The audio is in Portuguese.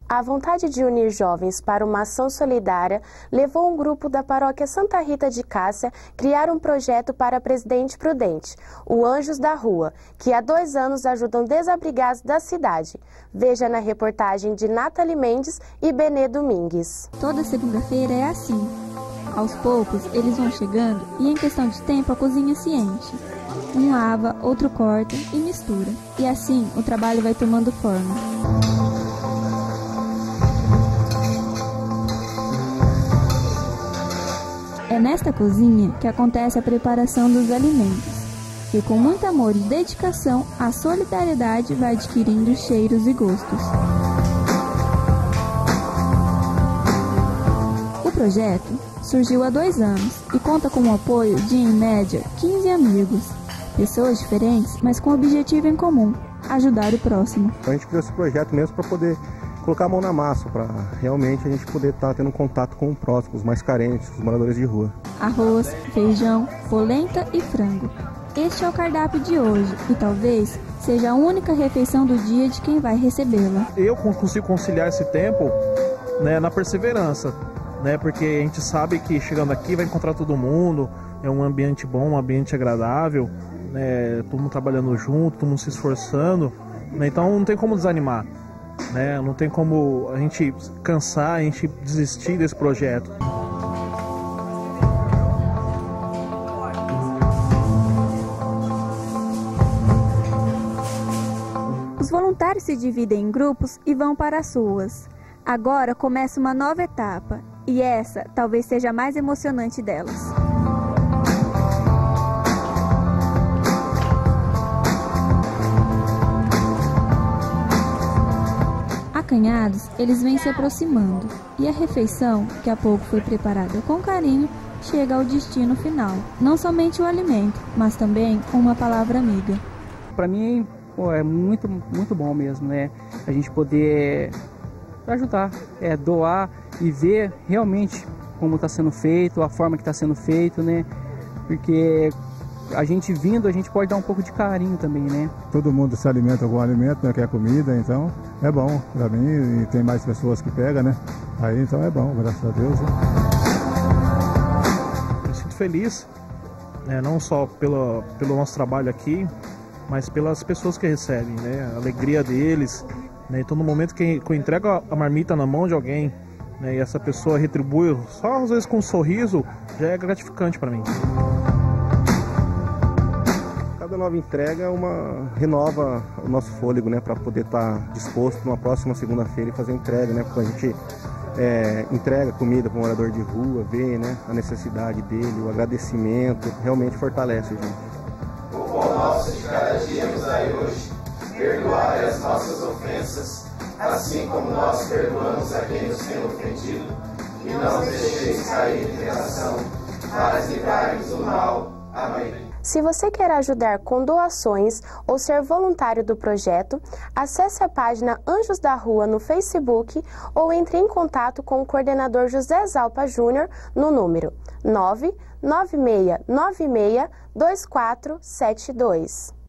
A vontade de unir jovens para uma ação solidária levou um grupo da paróquia Santa Rita de Cássia a criar um projeto para Presidente Prudente, o Anjos da Rua, que há 2 anos ajudam desabrigados da cidade. Veja na reportagem de Nathalie Mendes e Benê Domingues. Toda segunda-feira é assim. Aos poucos, eles vão chegando e em questão de tempo a cozinha se enche. Um lava, outro corta e mistura. E assim o trabalho vai tomando forma. É nesta cozinha que acontece a preparação dos alimentos, e com muito amor e dedicação, a solidariedade vai adquirindo cheiros e gostos. O projeto surgiu há 2 anos e conta com o apoio de, em média, 15 amigos, pessoas diferentes, mas com objetivo em comum: ajudar o próximo. A gente criou esse projeto mesmo para poder colocar a mão na massa, para realmente a gente poder estar tendo contato com o próximo, os mais carentes, os moradores de rua. Arroz, feijão, polenta e frango. Este é o cardápio de hoje e talvez seja a única refeição do dia de quem vai recebê-la. Eu consigo conciliar esse tempo, né, na perseverança, né, porque a gente sabe que chegando aqui vai encontrar todo mundo, é um ambiente bom, um ambiente agradável, né, todo mundo trabalhando junto, todo mundo se esforçando, né, então não tem como desanimar. Né? Não tem como a gente cansar, a gente desistir desse projeto. Os voluntários se dividem em grupos e vão para as ruas. Agora começa uma nova etapa, e essa talvez seja a mais emocionante delas. Acanhados, eles vêm se aproximando, e a refeição, que há pouco foi preparada com carinho, chega ao destino final. Não somente o alimento, mas também uma palavra amiga. Para mim, é muito bom mesmo, né? A gente poder ajudar, doar e ver realmente como está sendo feito, a forma que está sendo feito, né? Porque a gente vindo, a gente pode dar um pouco de carinho também, né? Todo mundo se alimenta com alimento, né, que é comida, então é bom para mim e tem mais pessoas que pegam, né? Aí então é bom, graças a Deus. Né? Eu sinto feliz, né, não só pelo nosso trabalho aqui, mas pelas pessoas que recebem, né? A alegria deles, né? Todo momento que eu entrego a marmita na mão de alguém, né, e essa pessoa retribui, só às vezes com um sorriso, já é gratificante para mim. Cada nova entrega renova o nosso fôlego, né, para poder estar disposto numa próxima segunda-feira e fazer a entrega, né, porque a gente entrega comida para o morador de rua, vê, né, a necessidade dele, o agradecimento, realmente fortalece a gente. O pão nosso de cada dia nos dai hoje, perdoai as nossas ofensas, assim como nós perdoamos a quem nos tem ofendido, e não nos deixeis cair em tentação, mas livrai-nos do mal. Amém. Se você quer ajudar com doações ou ser voluntário do projeto, acesse a página Anjos da Rua no Facebook ou entre em contato com o coordenador José Zalpa Júnior no número 996962472.